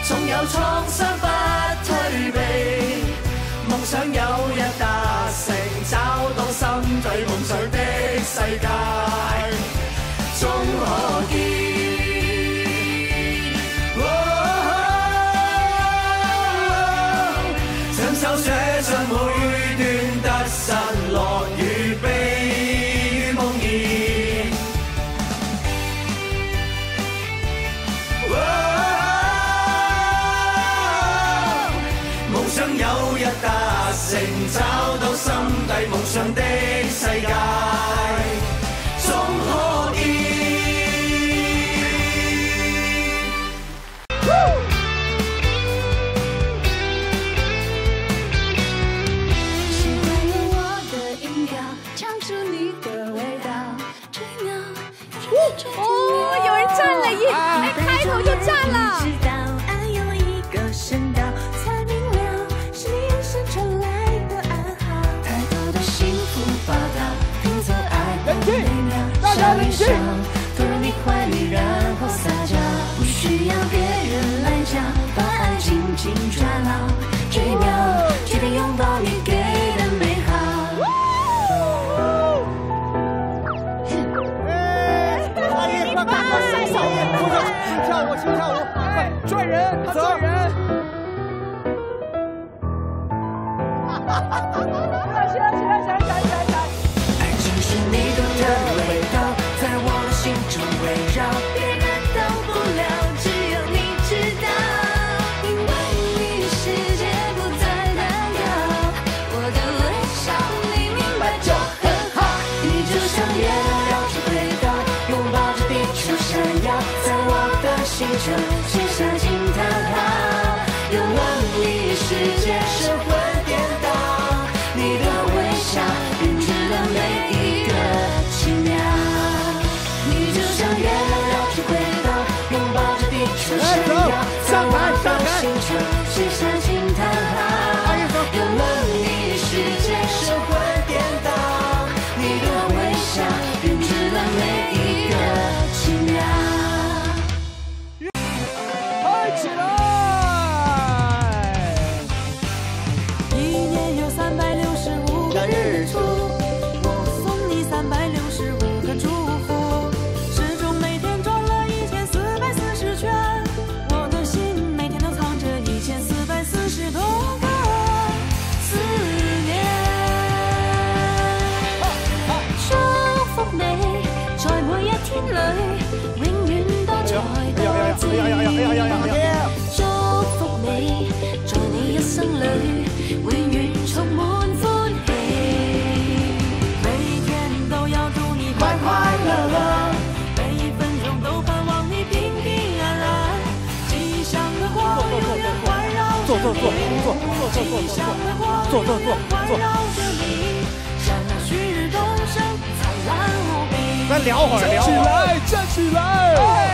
總有創傷不退避。夢想有日達成，找到心底夢想的世界，終可見。親手寫上每段得失樂與悲夢兒。夢想有日達成，找到心底夢想的世界，終可見。 喜欢用我的音调唱出你的味道，吹鸟， 哦，有人站了耶！哎，开头就站了。 小铃声，投入你怀里，然后撒娇，不需要别人来讲，把爱紧紧抓牢，这一秒决定拥抱你给的美好。 阿姨，快快快，小叶，跳舞，跳舞，快拽人，走人！起来！ 爱就是你独特的味道，在我的心中围绕，别人都不了，只有你知道。因为你世界不再单调，我的微笑你明白就很好。你就像月亮绕着轨道，拥抱着地球闪耀，在我的星球写下惊叹号。有了你，世界神魂颠倒，你的微笑编织了每一个奇妙。你就像月亮绕着轨道，拥抱着地球闪耀，在我的星球写下惊叹号。有了你，世界神魂颠倒，你的微笑编织了每一个奇妙。 嗨起来！ 一年有365个日出，我送你365个祝福。时钟每天转了1440圈，我的心每天都藏着1440多个思念。祝福你，在每一天裏，永遠都在多姿。祝福你，在你一生裏，永遠充滿歡喜。每天都要祝你快快樂樂，每一分鐘都盼望你平平安安。吉祥的光永遠環繞着你，吉祥的光永遠環繞着你，閃亮旭日東升，燦爛無比。 咱聊会儿，聊会儿，站起来，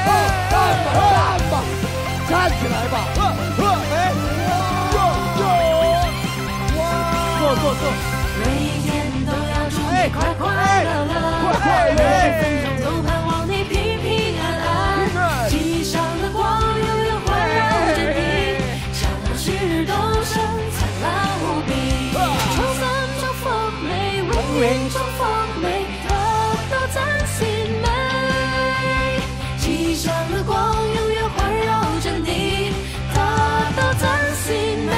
站起来吧！坐。 每天都要祝你快快乐乐，每分鐘都盼望你平平安安。吉祥的光永遠環繞着你，閃亮旭日東升，燦爛無比。衷心祝福你，永遠祝福你，得到真善美。吉祥的光永遠環繞着你，得到真善美。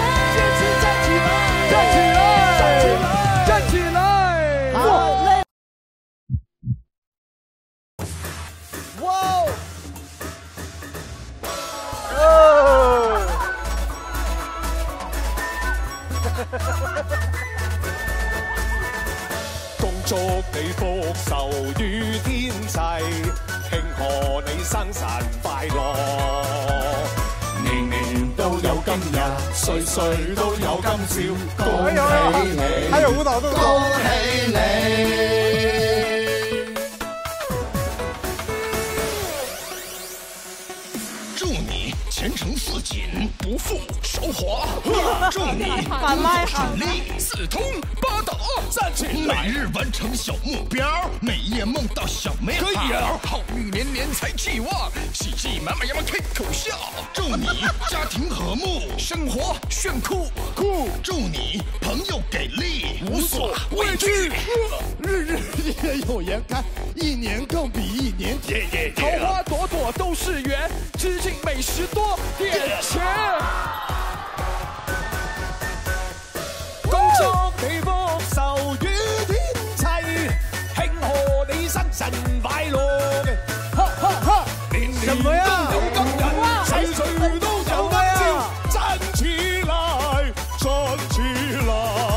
站起来！好嘞！哇哦！恭祝你福壽與天齊，慶賀你生辰快樂。年年都有今日，歲歲都有今朝，恭喜你！還有舞蹈動作，恭喜你！ 祝祝你前程似锦，不负韶华。祝你工作顺利，四通八达。 站起来， 每日完成小目标，每夜梦到小美好。 可以啊， 好运连连财气旺，喜气满满要开口笑。祝你家庭和睦，生活炫酷。祝你朋友给力，无所畏惧。 日日夜有颜开，一年更比一年甜。桃花朵朵都是缘，知敬美食多点钱。恭祝你福壽與天齊，慶賀你生辰快樂嘅，年年都有今日，歲歲都有今朝，站起來，站起來。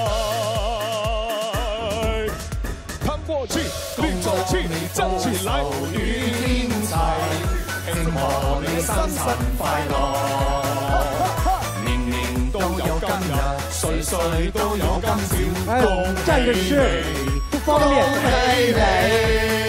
看過去，立着去，站起來，與天齊，慶賀你生辰快樂。都有今日，歲歲都有今朝，恭喜你， 不方便。 恭喜你。